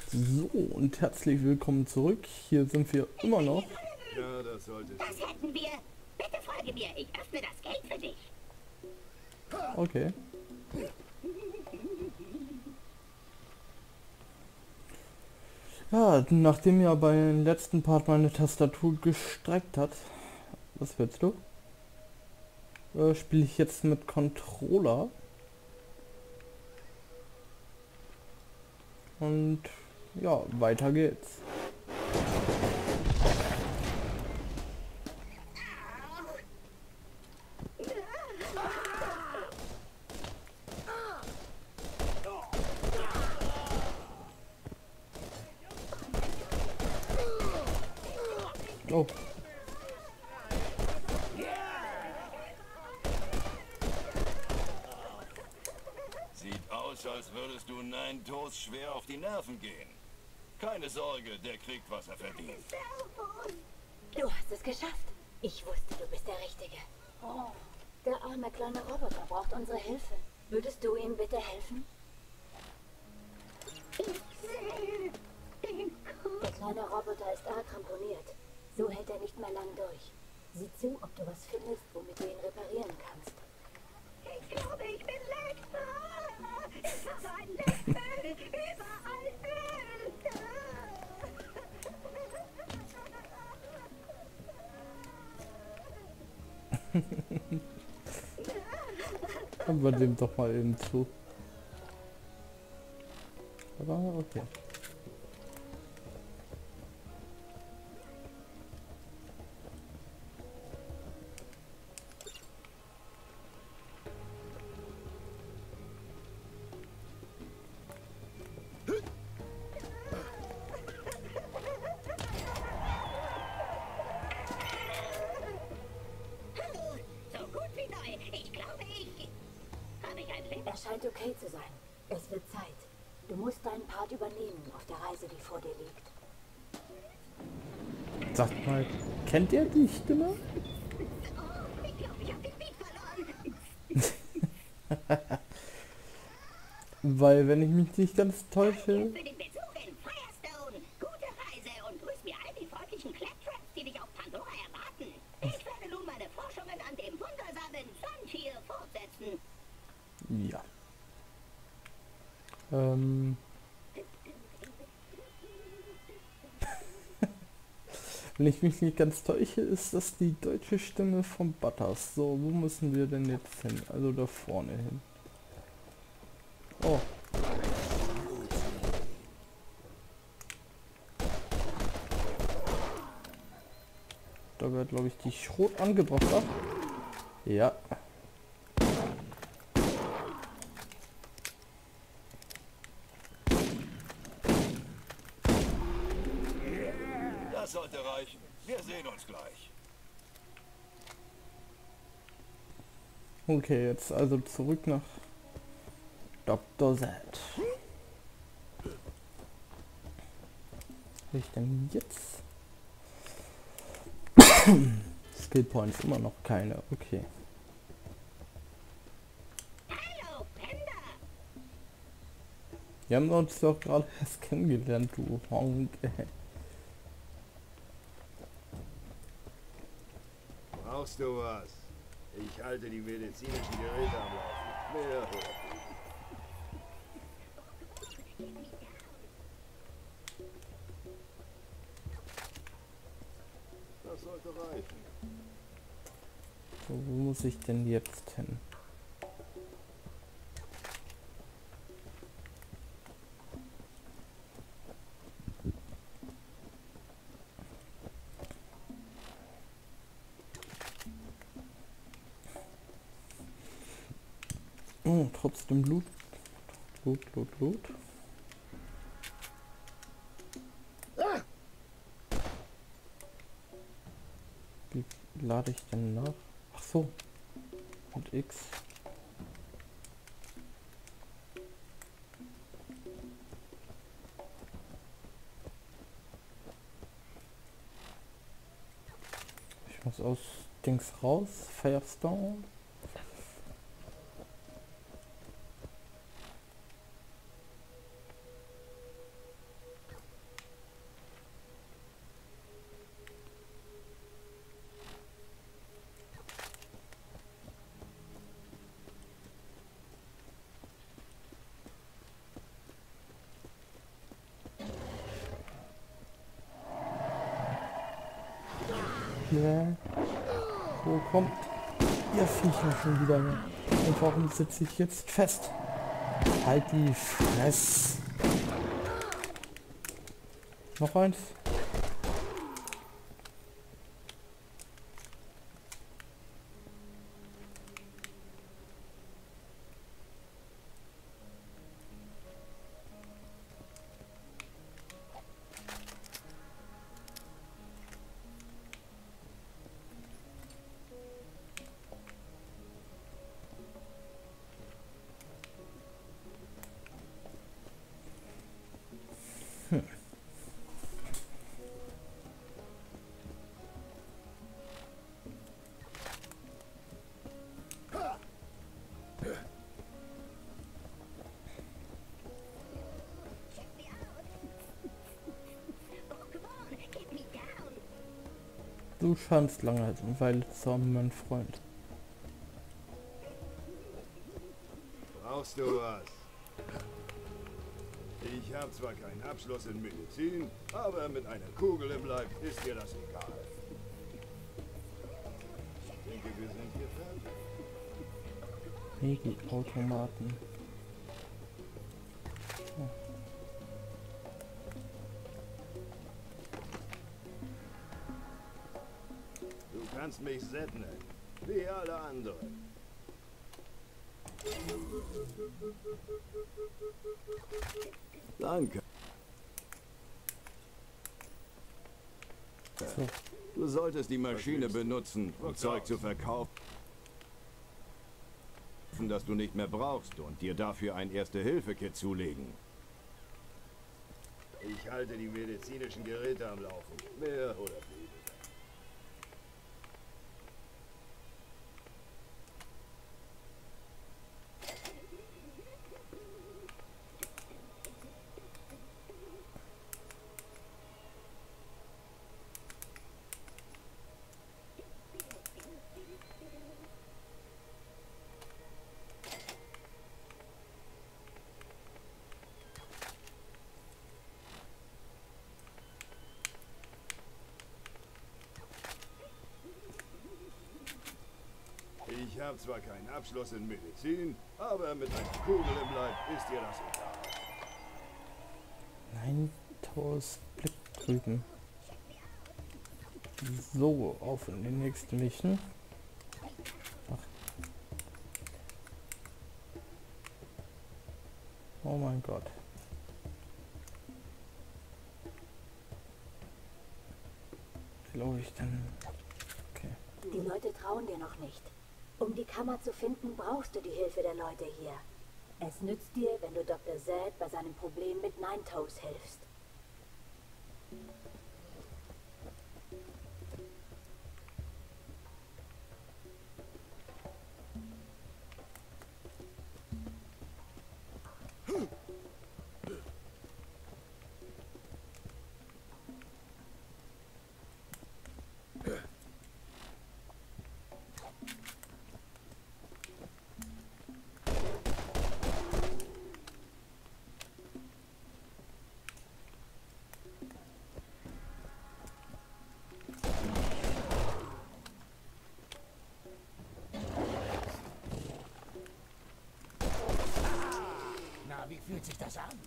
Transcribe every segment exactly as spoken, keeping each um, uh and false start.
So, und herzlich willkommen zurück. Hier sind wir immer noch. Ja, das sollte es. Was hätten wir? Bitte folge mir, ich öffne das Gate für dich. Okay. Ja, nachdem ja beim letzten Part meine Tastatur gestreckt hat, was willst du? Äh, spiele ich jetzt mit Controller. Und ja, weiter geht's. Oh. Sieht aus, als würdest du Nein Toast schwer auf die Nerven gehen. Keine Sorge, der kriegt, was er verdient. Du hast es geschafft. Ich wusste, du bist der Richtige. Oh, der arme kleine Roboter braucht unsere Hilfe. Würdest du ihm bitte helfen? Der kleine Roboter ist arg ramponiert. So hält er nicht mehr lang durch. Sieh zu, ob du was findest, womit du ihn reparieren kannst. Ich glaube, ich bin leck. Ich habe ein Lecköl. Überall Öl. Haben wir dem doch mal eben zu. Aber okay. So gut wie neu. Ich glaube, ich... Habe ich ein Leben? Er scheint okay zu sein. Es wird Zeit. Du musst deinen Part übernehmen auf der Reise, die vor dir liegt. Sagt mal, kennt ihr die Stimme? Oh, ich glaube, ich habe den Beat verloren. Weil, wenn ich mich nicht ganz täusche, Für den Besuch in Firestone. Gute Reise und grüß mir all die freundlichen Claptraps, die dich auf Pandora erwarten. Ich werde nun meine Forschungen an dem wundersamen Frontier fortsetzen. ja. Ähm. Wenn ich mich nicht ganz täusche, ist das die deutsche Stimme von Butters. So, wo müssen wir denn jetzt hin? Also da vorne hin. Oh. Da wird, glaube ich, die Schrot angebracht. Ach. Ja. Das sollte reichen. Wir sehen uns gleich. Okay, jetzt also zurück nach Doktor Z. Was ich denn jetzt? Skill Points immer noch keine. Okay. Hallo, Panda. Wir haben uns doch gerade erst kennengelernt, du Honk. Brauchst du was? Ich halte die medizinischen Geräte am Laufen. Mehr hört. Das sollte reichen. So, wo muss ich denn jetzt hin? Oh, trotzdem Blut. Blut, Blut, Blut. Wie lade ich denn nach? Ach so. Und X. Ich muss aus Dings raus. Firestone. Hä? Wo kommt ihr Viecher schon wieder her? Und warum sitze ich jetzt fest? Halt die Fresse. Noch eins. Hm. Du scheinst lange eine Weile zusammen, mein Freund. Brauchst du was? Ich habe zwar keinen Abschluss in Medizin, aber mit einer Kugel im Leib ist dir das egal. Ich denke, wir sind hier fertig. Megi-Automaten. Oh. Du kannst mich Zed nennen, wie alle anderen. Danke. So. Du solltest die Maschine benutzen, um Zeug zu verkaufen, das du nicht mehr brauchst, und dir dafür ein Erste-Hilfe-Kit zulegen. Ich halte die medizinischen Geräte am Laufen, mehr oder weniger. Ich habe zwar keinen Abschluss in Medizin, aber mit einer Kugel im Leib ist dir das egal. Nein, Taus Blick drüben. So, auf in den nächsten Mission. Ach. Oh mein Gott. Wie laufe ich denn? Okay. Die Leute trauen dir noch nicht. Um die Kammer zu finden, brauchst du die Hilfe der Leute hier. Es nützt dir, wenn du Doktor Zed bei seinem Problem mit Nine-Toes hilfst. Wie fühlt sich das an?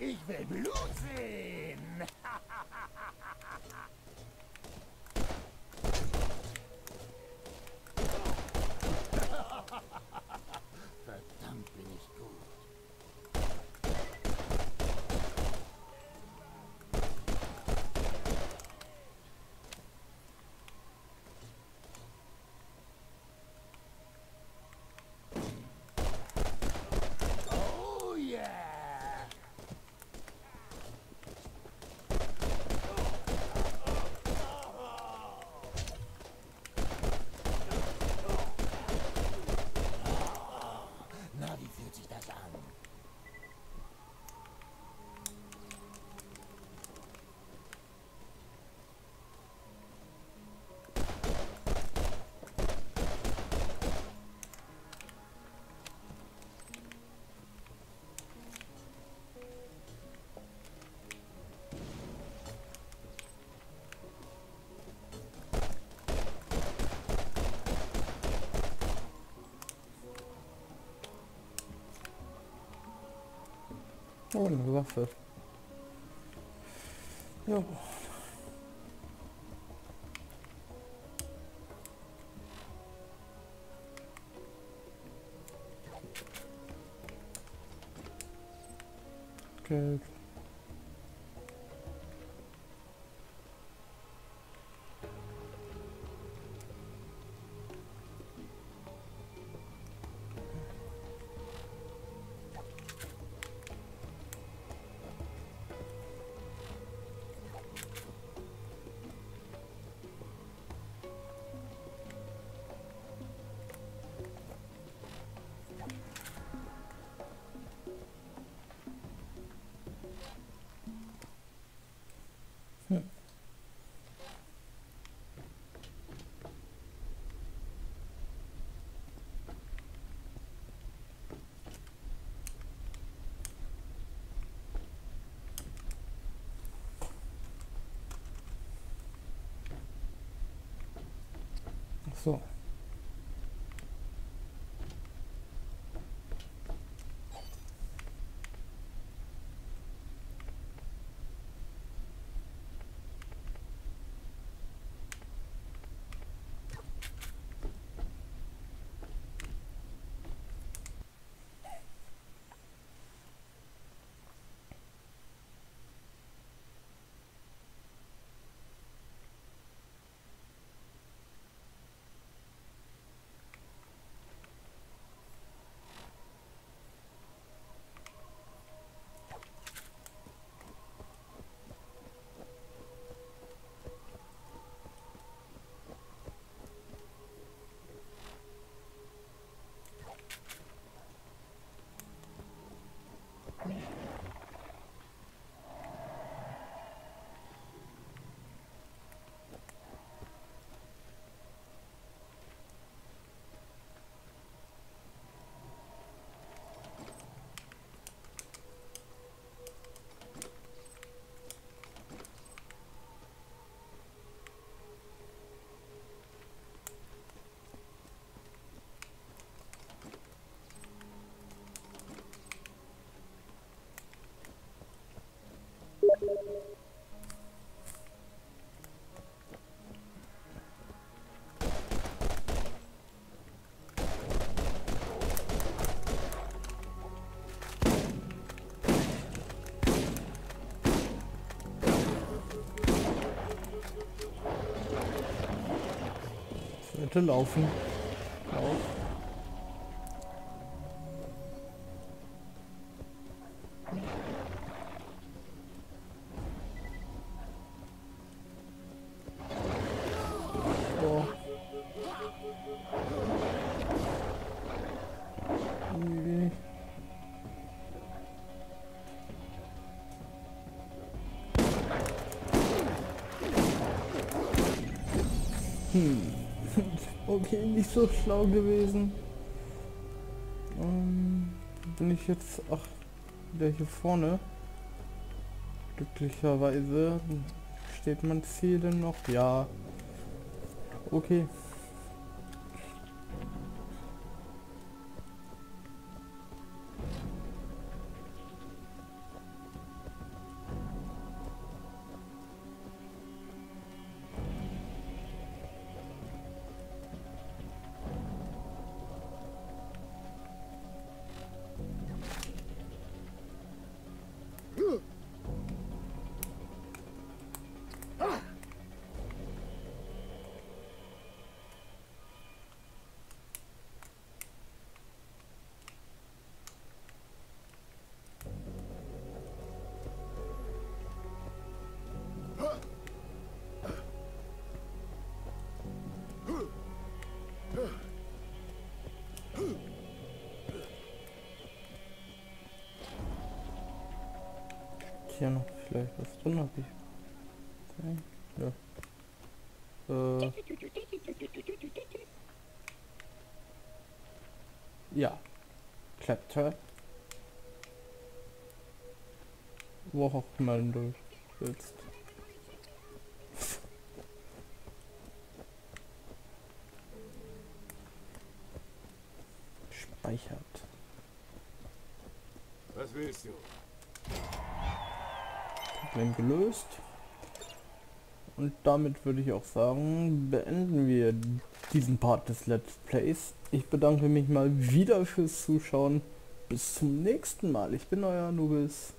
Ich will Blut sehen. Verdammt bin ich gut. Oh yeah! Na, wie fühlt sich das an? Oh, eine Waffe. Ja. Geld. Hm. Ach so. Bitte laufen. Lauf. Oh. Irgendwie. Hm. Okay, nicht so schlau gewesen. Ähm, bin ich jetzt, ach, wieder hier vorne. Glücklicherweise steht mein Ziel denn noch. Ja. Okay. hier noch vielleicht was drin? Hab ich. Okay. Ja. Äh. Ja. Claptrap. Wo auch immer du willst. Speichert. Was willst du? Problem gelöst. Und damit würde ich auch sagen, beenden wir diesen Part des Let's Plays. Ich bedanke mich mal wieder fürs Zuschauen. Bis zum nächsten Mal. Ich bin euer Anubis.